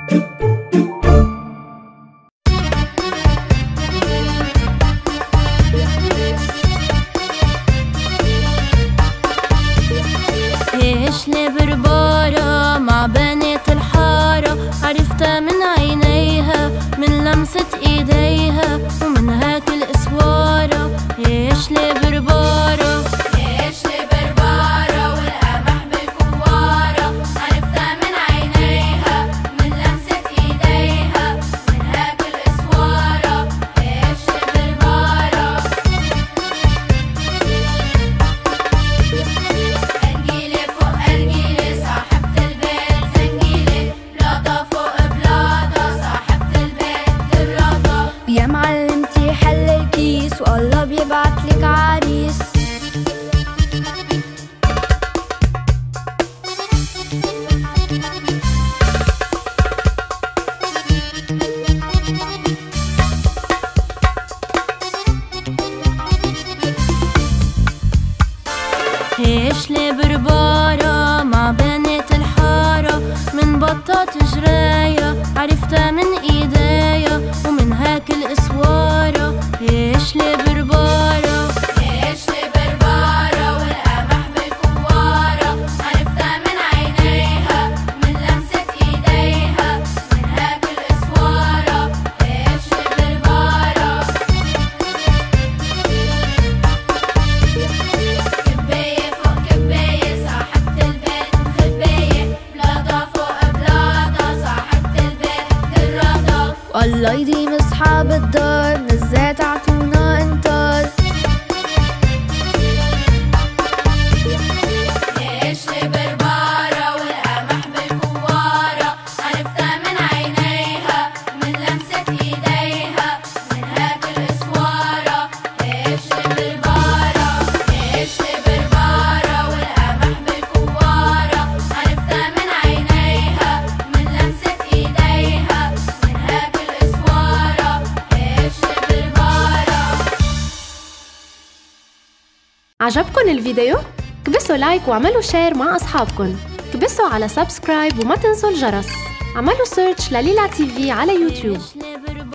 هشلي بربارة مع بنات الحارة، عرفتها من عينيها من لمسة ايديها ومن هاك الاسوارة. هشلي بربارة هشلي بربارة والقمح بالكوارة، عرفتها من عينيها من لمسة ايديها من هاك الاسوارة. هشلي بربارة أرجيلي فوق أرجيلي صاحبة البيت زنجيلي، بلاطة فوق بلاطة صاحبة البيت البلاطة. يا معلمتي حل الكيس والله بيبعتلك عريس. هشلي بربارة مع بنات الحارة، من بطة جراية عرفتها من ايديا ومن هاك الاسوارة. هشلي بربارة هشلي بربارة والقمح بالكوارة، عرفتها من عينيها من لمسة ايديها من هاك الاسوارة. هشلي بربارة كباية فوق كباية صاحبة البيت مخباية، بلاطة فوق بلاطة صاحبة البيت دراطة. والله يديم اصحاب الدار من الزيت عطونا انطار. هشلي بربارة والقمح بالكوارة، عرفتها من عينيها من لمسة ايديها من هاك الاسوارة. هشلي بربارة هشلي بربارة والقمح بالكوارة، عرفتها من عينيها من لمسة ايديها من هاك الاسوارة. هشلي بربارة. عجبكن الفيديو؟ كبسوا لايك واعملوا شير مع أصحابكن، كبسوا على سبسكرايب وما تنسوا الجرس، عملوا سيرش لليلى تي في على يوتيوب.